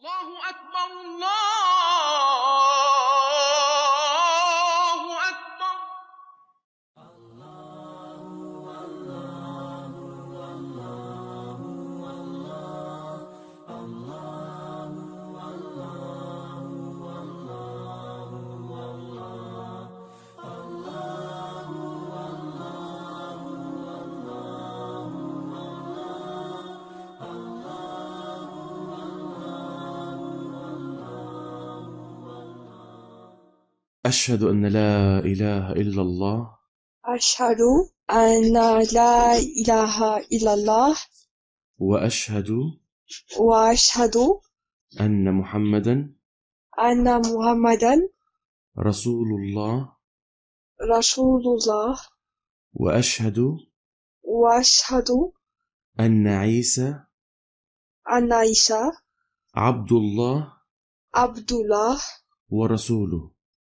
الله أكبر الله أكبر. أشهد أن لا إله إلا الله أشهد أن لا إله إلا الله وأشهد وأشهد أن محمدا أن محمدا رسول الله رسول الله وأشهد أن عيسى أن عيسى عبد الله عبد الله ورسوله.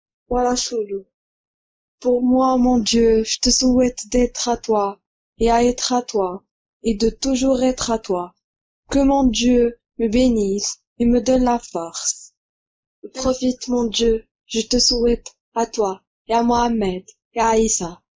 Pour moi, mon Dieu, je te souhaite d'être à toi et à être à toi et de toujours être à toi. Que mon Dieu me bénisse et me donne la force. Profite, mon Dieu, je te souhaite à toi et à Mohamed et à Issa.